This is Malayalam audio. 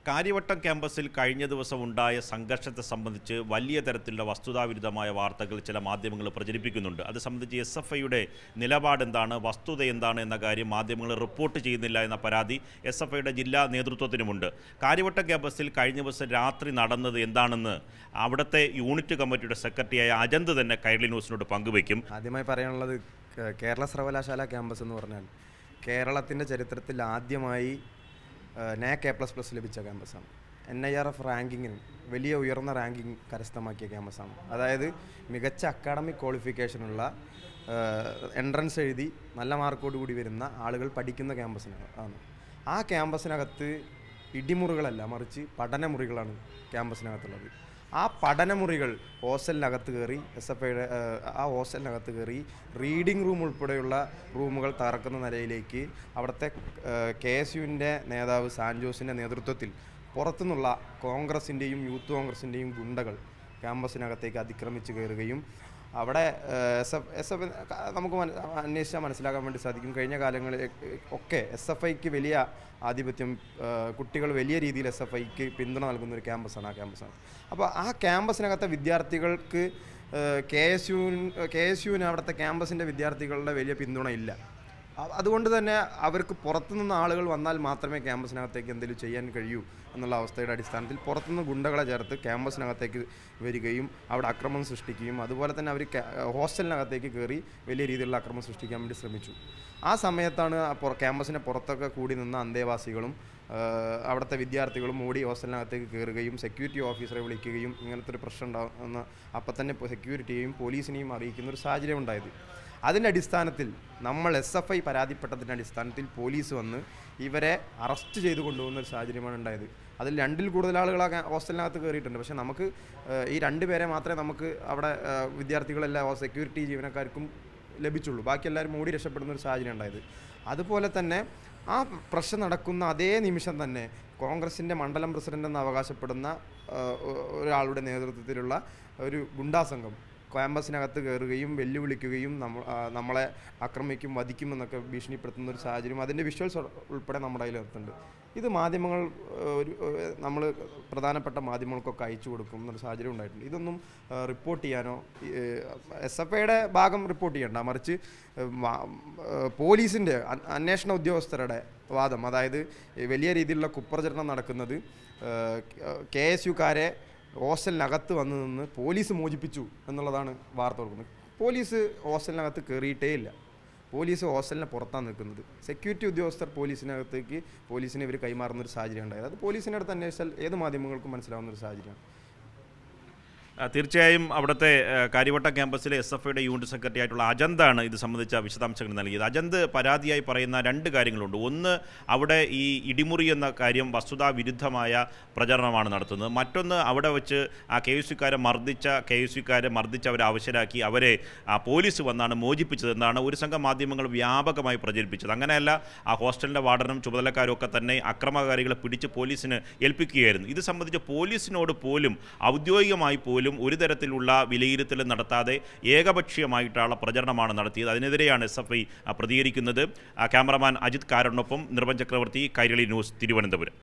കാര്യവട്ടം ക്യാമ്പസിൽ കഴിഞ്ഞ ദിവസം ഉണ്ടായ സംഘർഷത്തെ സംബന്ധിച്ച് വലിയ തരത്തിലുള്ള വസ്തുതാവിരുദ്ധമായ വാർത്തകൾ ചില മാധ്യമങ്ങൾ പ്രചരിപ്പിക്കുന്നുണ്ട്. അത് സംബന്ധിച്ച് SFIയുടെ നിലപാട് എന്താണ്, വസ്തുത എന്താണ് എന്ന കാര്യം മാധ്യമങ്ങൾ റിപ്പോർട്ട് ചെയ്യുന്നില്ല എന്ന പരാതി SFIയുടെ ജില്ലാ നേതൃത്വത്തിനുമുണ്ട്. കാര്യവട്ടം ക്യാമ്പസിൽ കഴിഞ്ഞ ദിവസം രാത്രി നടന്നത് എന്താണെന്ന് അവിടുത്തെ യൂണിറ്റ് കമ്മിറ്റിയുടെ സെക്രട്ടറിയായ അജന്ത് തന്നെ കൈരളി ന്യൂസിനോട് പങ്കുവയ്ക്കും. ആദ്യമായി പറയാനുള്ളത്, കേരള സർവകലാശാല ക്യാമ്പസ് എന്ന് പറഞ്ഞാൽ കേരളത്തിൻ്റെ ചരിത്രത്തിൽ ആദ്യമായി NAC A++ ലഭിച്ച ക്യാമ്പസാണ്. NIRF റാങ്കിങ്ങിനും വലിയ ഉയർന്ന റാങ്കിങ് കരസ്ഥമാക്കിയ ക്യാമ്പസാണ്. അതായത് മികച്ച അക്കാഡമിക് ക്വാളിഫിക്കേഷനുള്ള എൻട്രൻസ് എഴുതി നല്ല മാർക്കോടുകൂടി വരുന്ന ആളുകൾ പഠിക്കുന്ന ക്യാമ്പസിനാണ്. ആ ക്യാമ്പസിനകത്ത് ഇടിമുറികളല്ല, മറിച്ച് പഠനമുറികളാണ് ക്യാമ്പസിനകത്തുള്ളത്. ആ പഠനമുറികൾ ഹോസ്റ്റലിനകത്ത് കയറി SFIയുടെ ആ ഹോസ്റ്റലിനകത്ത് കയറി റീഡിംഗ് റൂം ഉൾപ്പെടെയുള്ള റൂമുകൾ തകർക്കുന്ന നിലയിലേക്ക് അവിടുത്തെ KSUവിൻ്റെ നേതാവ് സാൻജോസിൻ്റെ നേതൃത്വത്തിൽ പുറത്തുനിന്നുള്ള കോൺഗ്രസിൻ്റെയും യൂത്ത് കോൺഗ്രസിൻ്റെയും ഗുണ്ടകൾ ക്യാമ്പസിനകത്തേക്ക് അതിക്രമിച്ച് കയറുകയും അവിടെ നമുക്ക് അന്വേഷിച്ചാൽ മനസ്സിലാക്കാൻ വേണ്ടി സാധിക്കും. കഴിഞ്ഞ കാലങ്ങളിൽ ഒക്കെ SFIക്ക് വലിയ ആധിപത്യം, കുട്ടികൾ വലിയ രീതിയിൽ SFIക്ക് പിന്തുണ നൽകുന്ന ഒരു ക്യാമ്പസാണ് ആ ക്യാമ്പസാണ്. അപ്പോൾ ആ ക്യാമ്പസിനകത്തെ വിദ്യാർത്ഥികൾക്ക് KSUവിന് അവിടുത്തെ ക്യാമ്പസിൻ്റെ വിദ്യാർത്ഥികളുടെ വലിയ പിന്തുണ ഇല്ല. അതുകൊണ്ട് തന്നെ അവർക്ക് പുറത്തുനിന്ന് ആളുകൾ വന്നാൽ മാത്രമേ ക്യാമ്പസിനകത്തേക്ക് എന്തെങ്കിലും ചെയ്യാൻ കഴിയൂ എന്നുള്ള അവസ്ഥയുടെ അടിസ്ഥാനത്തിൽ പുറത്തുനിന്ന് ഗുണ്ടകളെ ചേർത്ത് ക്യാമ്പസിനകത്തേക്ക് വരികയും അവിടെ അക്രമം സൃഷ്ടിക്കുകയും അതുപോലെ തന്നെ അവർ ഹോസ്റ്റലിനകത്തേക്ക് കയറി വലിയ രീതിയിലുള്ള അക്രമം സൃഷ്ടിക്കാൻ വേണ്ടി ശ്രമിച്ചു. ആ സമയത്താണ് ക്യാമ്പസിൻ്റെ പുറത്തൊക്കെ കൂടി നിന്ന അന്തേവാസികളും അവിടുത്തെ വിദ്യാർത്ഥികളും ഓടി ഹോസ്റ്റലിനകത്തേക്ക് കയറുകയും സെക്യൂരിറ്റി ഓഫീസറെ വിളിക്കുകയും ഇങ്ങനത്തെ ഒരു പ്രശ്നം ഉണ്ടാകുന്ന അപ്പം തന്നെ സെക്യൂരിറ്റിയെയും പോലീസിനെയും അറിയിക്കുന്ന ഒരു സാഹചര്യം ഉണ്ടായത്. അതിൻ്റെ അടിസ്ഥാനത്തിൽ നമ്മൾ SFI പരാതിപ്പെട്ടതിൻ്റെ അടിസ്ഥാനത്തിൽ പോലീസ് വന്ന് ഇവരെ അറസ്റ്റ് ചെയ്ത് കൊണ്ടുപോകുന്ന ഒരു സാഹചര്യമാണ് ഉണ്ടായത്. അതിൽ 2ൽ കൂടുതൽ ആളുകൾ ആ ഹോസ്റ്റലിനകത്ത് കയറിയിട്ടുണ്ട്. പക്ഷേ നമുക്ക് ഈ 2 പേരെ മാത്രമേ നമുക്ക് അവിടെ വിദ്യാർത്ഥികളെല്ലാം സെക്യൂരിറ്റി ജീവനക്കാർക്കും ലഭിച്ചുള്ളൂ. ബാക്കി എല്ലാവരും ഓടി രക്ഷപ്പെടുന്ന ഒരു സാഹചര്യം ഉണ്ടായത്. അതുപോലെ തന്നെ ആ പ്രശ്നം നടക്കുന്ന അതേ നിമിഷം തന്നെ കോൺഗ്രസിൻ്റെ മണ്ഡലം പ്രസിഡന്റ് എന്ന് അവകാശപ്പെടുന്ന ഒരാളുടെ നേതൃത്വത്തിലുള്ള ഒരു ഗുണ്ടാസംഘം ക്യാമ്പസിനകത്ത് കയറുകയും വെല്ലുവിളിക്കുകയും നമ്മളെ ആക്രമിക്കും, വധിക്കുമെന്നൊക്കെ ഭീഷണിപ്പെടുത്തുന്ന ഒരു സാഹചര്യം, അതിൻ്റെ വിഷ്വൽസ് ഉൾപ്പെടെ നമ്മുടെ കയ്യിലെത്തുന്നുണ്ട്. ഇത് മാധ്യമങ്ങൾ നമ്മൾ പ്രധാനപ്പെട്ട മാധ്യമങ്ങൾക്കൊക്കെ അയച്ചു കൊടുക്കും എന്നൊരു സാഹചര്യം ഉണ്ടായിട്ടുണ്ട്. ഇതൊന്നും റിപ്പോർട്ട് ചെയ്യാനോ SFIയുടെ ഭാഗം റിപ്പോർട്ട് ചെയ്യണ്ട, മറിച്ച് പോലീസിൻ്റെ അന്വേഷണ ഉദ്യോഗസ്ഥരുടെ വാദം, അതായത് വലിയ രീതിയിലുള്ള കുപ്രചരണം നടക്കുന്നത് KSUക്കാരെ ഹോസ്റ്റലിനകത്ത് വന്ന് നിന്ന് പോലീസ് മോചിപ്പിച്ചു എന്നുള്ളതാണ് വാർത്ത കൊടുക്കുന്നത്. പോലീസ് ഹോസ്റ്റലിനകത്ത് കയറിയിട്ടേ ഇല്ല. പോലീസ് ഹോസ്റ്റലിനെ പുറത്താണ് നിൽക്കുന്നത്. സെക്യൂരിറ്റി ഉദ്യോഗസ്ഥർ പോലീസിനെ ഇവർ കൈമാറുന്ന ഒരു സാഹചര്യം ഉണ്ടായത്. അത് പോലീസിൻ്റെ അടുത്ത് അന്വേഷിച്ചാൽ ഏത് മാധ്യമങ്ങൾക്കും മനസ്സിലാവുന്ന ഒരു സാഹചര്യമാണ്. തീർച്ചയായും അവിടുത്തെ കാര്യവട്ടം ക്യാമ്പസിലെ SFIയുടെ യൂണിറ്റ് സെക്രട്ടറി ആയിട്ടുള്ള അജന്താണ് ഇത് സംബന്ധിച്ച വിശദാംശങ്ങൾ നൽകിയത്. അജന്ത് പരാതിയായി പറയുന്ന 2 കാര്യങ്ങളുണ്ട്. ഒന്ന്, അവിടെ ഈ ഇടിമുറി എന്ന കാര്യം വസ്തുതാവിരുദ്ധമായ പ്രചരണമാണ് നടത്തുന്നത്. മറ്റൊന്ന്, അവിടെ വെച്ച് ആ KSUക്കാരെ മർദ്ദിച്ച് അവരെ അവശരാക്കി അവരെ പോലീസ് വന്നാണ് മോചിപ്പിച്ചതെന്നാണ് ഒരു സംഘം മാധ്യമങ്ങൾ വ്യാപകമായി പ്രചരിപ്പിച്ചത്. അങ്ങനെയല്ല, ആ ഹോസ്റ്റലിൻ്റെ വാർഡനും ചുമതലക്കാരും ഒക്കെ തന്നെ അക്രമകാരികളെ പിടിച്ച് പോലീസിന് ഏൽപ്പിക്കുകയായിരുന്നു. ഇത് സംബന്ധിച്ച് പോലീസിനോട് പോലും ഔദ്യോഗികമായി പോലും ഒരു തരത്തിലുള്ള വിലയിരുത്തൽ നടത്താതെ ഏകപക്ഷീയമായിട്ടുള്ള പ്രചരണമാണ് നടത്തിയത്. അതിനെതിരെയാണ് SFI പ്രതികരിക്കുന്നത്. ക്യാമറമാൻ അജിത് കാരനൊപ്പം നിർവൻ ചക്രവർത്തി, കൈരളി ന്യൂസ്, തിരുവനന്തപുരം.